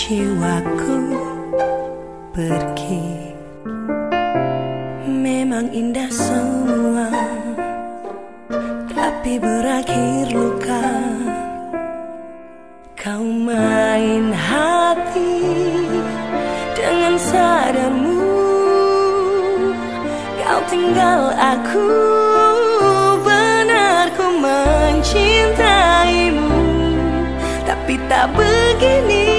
jiwaku pergi. Memang indah semua, tapi berakhir luka. Kau main hati dengan sadarmu, kau tinggal aku. Benar ku mencintaimu, tapi tak begini.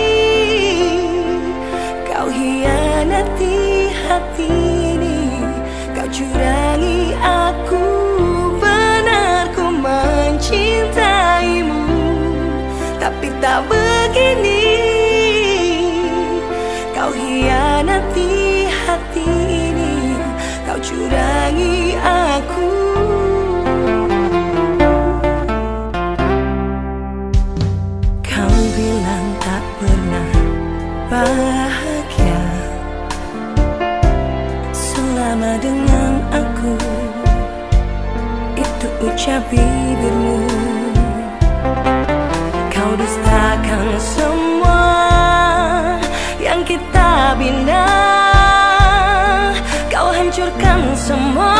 Kau hianati hati ini, kau curangi aku. Benar ku mencintaimu, tapi tak begini. Kau hianati hati ini, kau curangi aku. Kau bilang tak pernah bahagia selama dengan aku, itu ucap bibirmu. Kau dustakan semua yang kita bina, kau hancurkan semua.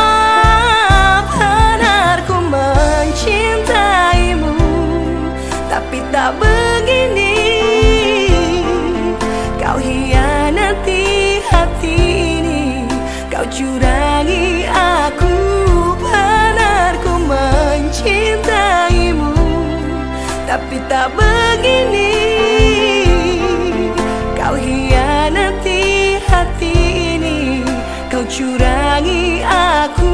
Benar ku mencintaimu, tapi tak begini. Kau hianati hati ini, kau curangi aku. Benar ku mencintaimu, tapi tak begini. Kau hianati hati ini, kau curangi aku.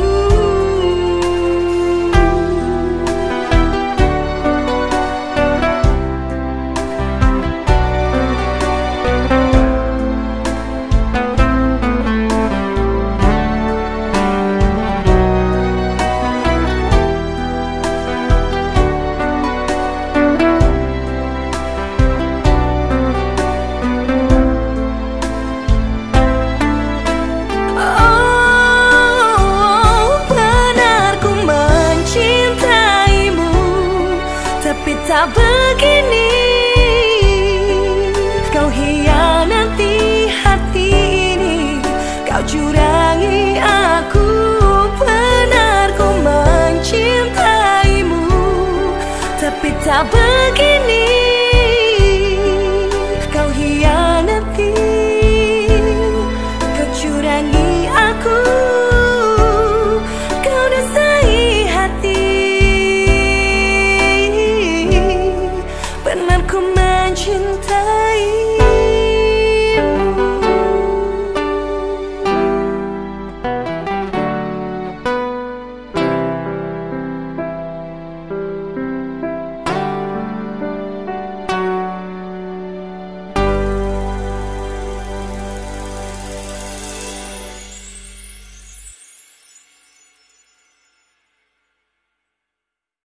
Tak begini. Kau hianati hati ini, kau curangi aku. Benar ku mencintaimu, tapi tak begini.